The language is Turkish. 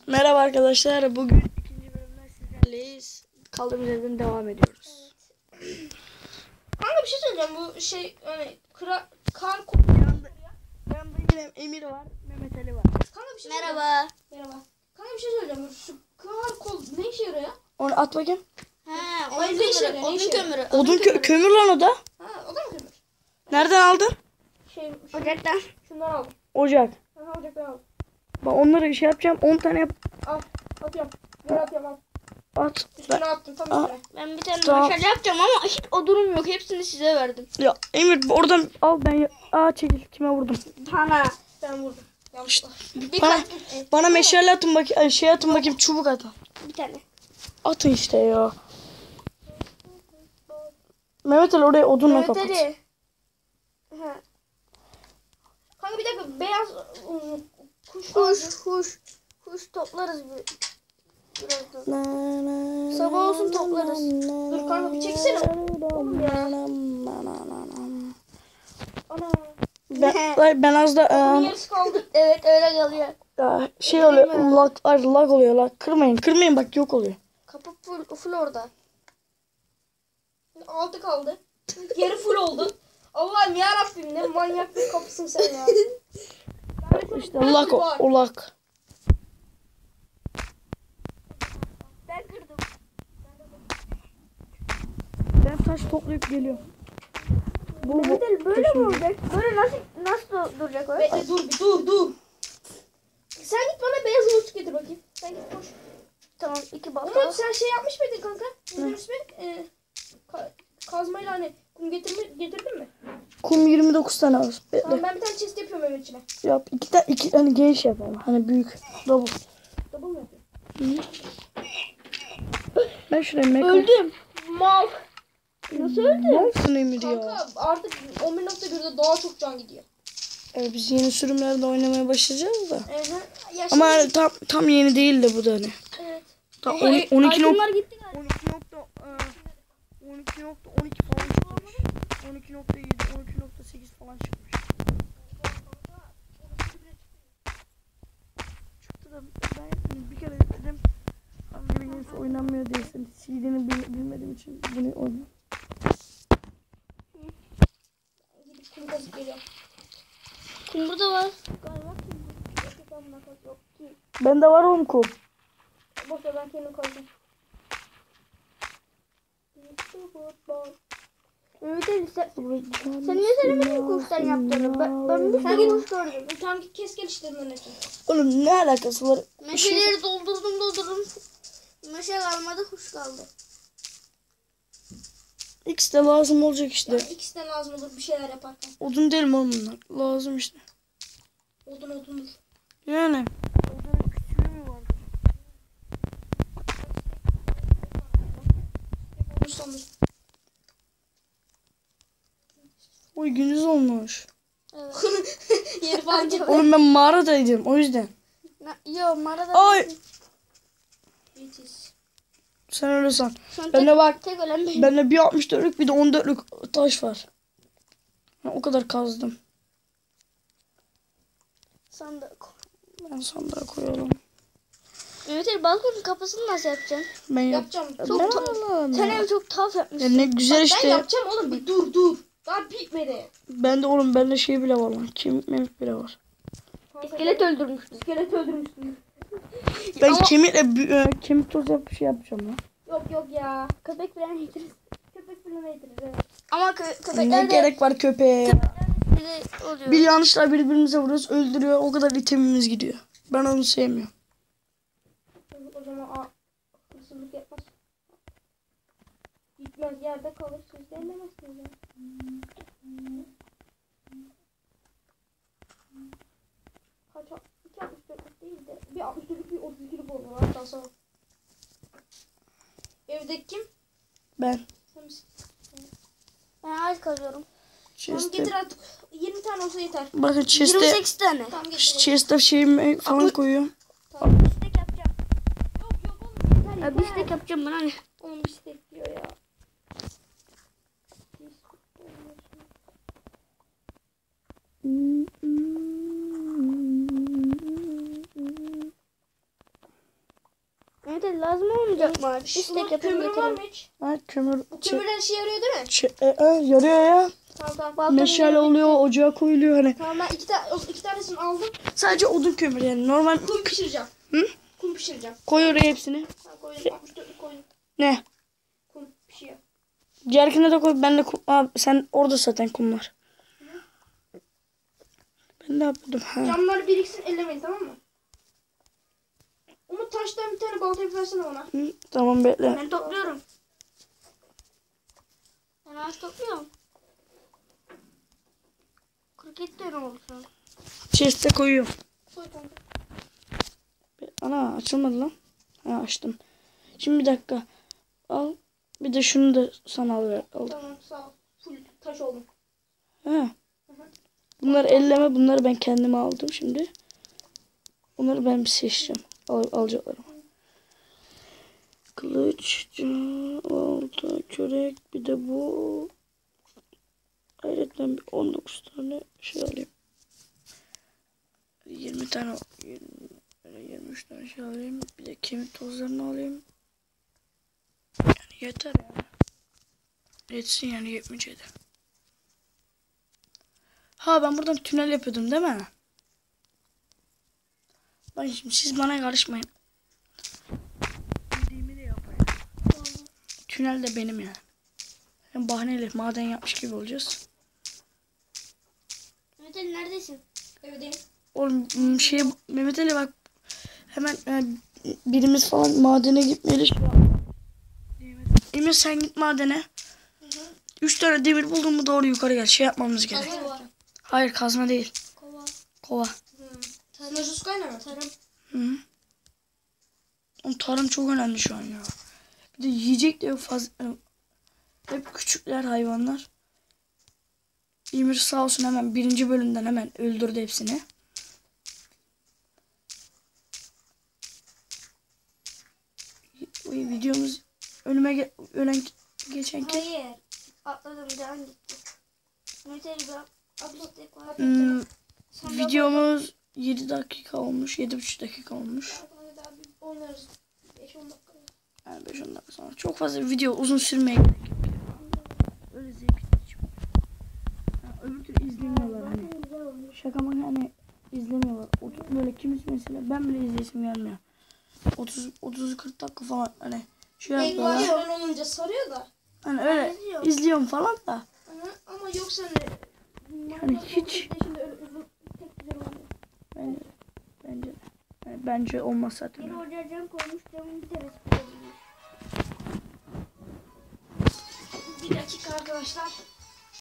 Merhaba arkadaşlar. Bugün ikinci bölümden sizlerleyiz. Kaldığımız yerden devam ediyoruz. Evet. Kanka bir şey söyleyeceğim. Bu şey hani kar Yanında yine Emir var, Mehmet Ali var. Kanka bir şey Merhaba. Merhaba. Kanka bir şey söyleyeceğim. Şu kar kol ne işe yarıyor ya? Onu at bakayım. He, Odun kömürü, odun kömürü. Odun kömür lan o da. Ha o da mı kömür? Nereden aldın? Ocaktan. Şundan aldım. Ocak. Aha ocaktan aldım. Bak onları şey yapacağım. 10 tane yap. Al atıyorum. Yere atıyorum al. At. Üstüne attım tam Aa. üstüne. Ben bir tane Tamam. meşale yapacağım ama hiç odunum yok. Hepsini size verdim. Ya Emir oradan al ben. Çekil. Kime vurdum? Tana. Ben vurdum. Yanlışla. Bana meşale atın bakayım. Şey atın bakayım. Çubuk atın. Bir tane. Atın işte ya. Mehmet Ali oraya odunla Mehmet kapat. Ali. Ha. Kanka bir dakika beyaz Kuş toplarız birazdan. Sabah olsun toplarız. Dur kanka bir çeksene. Oğlum ya. Ana. Ben az da Bunun yarısı kaldı. Evet öyle kalıyor. şey oluyor. Lag oluyor. Lag. Kırmayın bak yok oluyor. Kapı full orada. Altı kaldı. Yarı full oldu. Allah'ım yarabbim ne manyak bir kapısın sen ya. İşte lag o lag. Ben kırdım. Ben taş toplayıp geliyorum. Mehmet Ali böyle mi olacak? Böyle nasıl duracak o? Bekle dur. Sen git bana beyaz umut getir bakayım. Sen git koş. Tamam 2 balta. Umut sen şey yapmış mıydın kanka? Ne ismi? Kazmayla hani kum getirdin mi? Kum 29 tane var. Tamam Bekle. ben bir tane chest yapıyorum evin içine. Yap. İki hani geniş yap ama. Hani büyük. Double. Double mı yapıyorum? Ben şuraya meka. Öldüm. Mal. Nasıl öldün? Ne olsun Emir ya? Kanka artık 11.1'de daha çok can gidiyor. Evet, biz yeni sürümlerde oynamaya başlayacağız da. Ya Ama şimdi- tam yeni değil de bu da hani. Evet. Tam Oha, 12 Aydınlar gitti galiba. 12.12 falan çıkmış. 12.7, 12.8 falan çıkmış. Çıktı da ben bir kere dedim. Abi yenisi oynanmıyor değilsin. CD'ni bilmediğim için bunu oynuyorum. Gidip kum kazıp geliyorum. Kum burada var. Galiba kum yok ki. Bende var oğlum kum. Boşver ben kendim kazacağım. Mehmet Ali sen niye söylemedin kuştan yaptığını? Ben bir Sen sürü git kuş gördüm. Tamam git kes geliştirmen hepsini. Oğlum ne alakası var? Meşeleri doldurdum. Meşe kalmadı kuş kaldı. X de lazım olacak işte. Yani ikisi de lazım olur bir şeyler yaparken. Odun değil mi oğlum bunlar? Lazım işte. Odundur. Yani. Odunun küçüğü mü var? Oy gündüz olmuş. Evet. Yeri falan çok. Oğlum ben mağaradaydım o yüzden. Yo mağarada. Ay. Yetiş. Sen öyle san. Şu an Bende bak. tek ölen benim. Bende bir 64'lük bir de 14'lük taş var. Ben o kadar kazdım. Sandık. Ben sandığa koyalım. Mehmet Ali balkonun kapısını nasıl yapacaksın? Ben Yapacağım. Sen evi çok tuhaf Ya yapmışsın. ne güzel Ben işte. yapacağım oğlum bir dur. Daha bitmedi. Bende şey bile var lan. Kemik memik bile var. İskelet öldürmüştün. İskelet öldürmüştüm. Ben kemik tozu şey yapacağım lan. Yok ya. Köpek falan getiririz. Köpek falan getiririz evet. Ama Ne köpekler de gerek var köpeğe? biri oluyor. Bir yanlışla birbirimize vuruyoruz, öldürüyor. O kadar itemimiz gidiyor. Ben onu sevmiyorum. O zaman hırsızlık yapmaz. Gitmez yerde kalır. Siz de ellemezsiniz ya. Kaç 2.64'lük değil de bir 64'lük bir 32'lik olur hatta sonra. Evdeki kim? Ben. Sen misin? Ben ağaç kazıyorum. Tamam Chest'te, getir artık. 20 tane olsa yeter. bakın chest'te 28 tane. Tamam getir. chest'te şeyimi falan koyuyorum. Tamam. Bistek yapacağım. Yok oğlum yeter Ya yeter. bistek yapacağım ben hani. Oğlum bistek diyor ya. lazım olmayacak mı? Bir Umut, tek yapayım kömür var mı getirin. hiç? Ha kömür. Bu kömürler işe yarıyor değil mi? Yarıyor ya. Tamam. Meşale oluyor, ocağa koyuluyor hani. Tamam ben iki tanesini aldım. Sadece odun kömür yani normal. Kum pişireceğim. Hı? Kum pişireceğim. Koy oraya hepsini. Tamam koydum. 64'lük koydum. Ne? Kum pişiyor. Diğerkine de koy. Ben de abi, sen orada zaten kumlar. Ben ne yapıyordum? Ha. Camlar biriksin ellemeyin tamam mı? Umut taştan bir tane balta yaparsana bana. Hı, tamam bekle. Ben topluyorum. Ben ağaç topluyorum. 47 tane oldu şu an. Chest'e koyuyorum. Koy kanka. Ana açılmadı lan. Ha açtım. Şimdi bir dakika. Al. Bir de şunu da sana al. Tamam sağ ol. Full taş oldum. Ha. Bunları elleme. Bunları ben kendime aldım şimdi. Bunları ben bir seçeceğim. Alacaklarım. Kılıç, balta, körek, bir de bu. Hayret ben bir 19 tane şey alayım. 20 tane 23 tane şey alayım. Bir de kemik tozlarını alayım. Yani yeter yani. Yetsin yani 77. Ha ben buradan tünel yapıyordum değil mi? Bak şimdi siz bana karışmayın. Dediğimi de yapayım. Tünel de benim yani. Hem bahaneyle maden yapmış gibi olacağız. Mehmet Ali neredesin? Evdeyim. Oğlum Mehmet Ali bak hemen birimiz falan madene gitmeli şu an. Emir sen git madene. 3 tane demir buldun mu doğru yukarı gel. Şey yapmamız gerek. Kazma var. Hayır kazma değil. Kova. Kova. Sınırsız kaynağı mı? Tarım. Hı. Oğlum tarım çok önemli şu an ya. Bir de yiyecek de yok fazla. Hep küçükler hayvanlar. Emir sağ olsun hemen birinci bölümden hemen öldürdü hepsini. Videomuz önüme geçen Hayır. Atladım devam gitti. Mehmet Ali ben atladık var. videomuz 7 dakika olmuş. 7,5 dakika olmuş. Hadi daha bir oynarız. 5-10 dakika. Yani 5-10 dakika sonra. Çok fazla video uzun sürmeye gerek yok. Öyle zevkli. Öbür türlü izlemiyorlar hani. Şaka mı hani izlemiyorlar. Böyle kimisi mesela ben bile izleyesim gelmiyor. 30-40 dakika falan hani şey yapıyorlar. Ekvasyonel olunca sarıyor da. Hani öyle izliyorum falan da. Ama yoksa Hani hiç şimdi öyle uzun tek güzel olmuyor. bence olmaz zaten. Bir oraya cam koymuş camın bir tanesi koymuş. Bir dakika arkadaşlar.